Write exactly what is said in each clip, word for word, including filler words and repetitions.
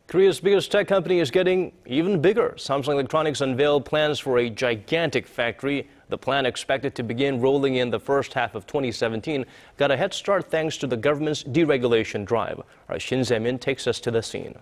Korea's biggest tech company is getting even bigger. Samsung Electronics unveiled plans for a gigantic factory. The plan, expected to begin rolling in the first half of twenty seventeen, got a head start thanks to the government's deregulation drive. Our Shin Se takes us to the scene.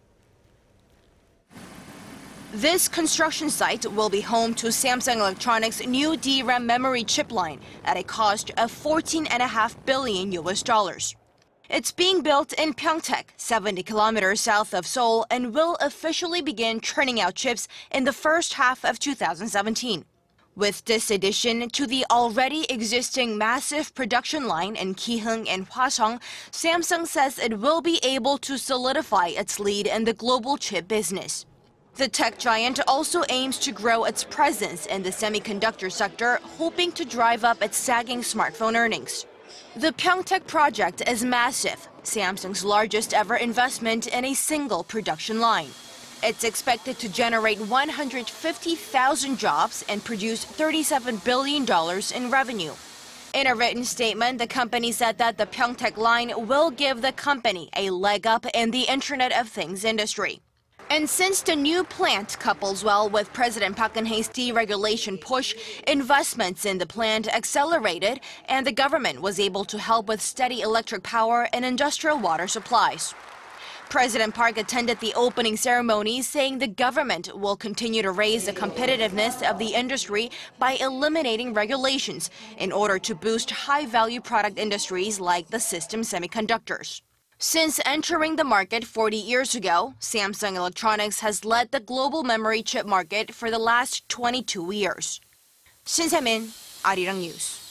This construction site will be home to Samsung Electronics' new D RAM memory chip line at a cost of fourteen point five billion U S dollars. It's being built in Pyeongtaek, seventy kilometers south of Seoul, and will officially begin churning out chips in the first half of two thousand seventeen. With this addition to the already existing massive production line in Giheung and Hwaseong, Samsung says it will be able to solidify its lead in the global chip business. The tech giant also aims to grow its presence in the semiconductor sector, hoping to drive up its sagging smartphone earnings. The Pyeongtaek project is massive, Samsung's largest ever investment in a single production line. It's expected to generate one hundred fifty thousand jobs and produce thirty-seven billion dollars in revenue. In a written statement, the company said that the Pyeongtaek line will give the company a leg up in the Internet of Things industry. And since the new plant couples well with President Park Geun-hye's deregulation push, investments in the plant accelerated, and the government was able to help with steady electric power and industrial water supplies. President Park attended the opening ceremony, saying the government will continue to raise the competitiveness of the industry by eliminating regulations in order to boost high-value product industries like the system semiconductors. Since entering the market forty years ago, Samsung Electronics has led the global memory chip market for the last twenty-two years. Shin Se, Arirang News.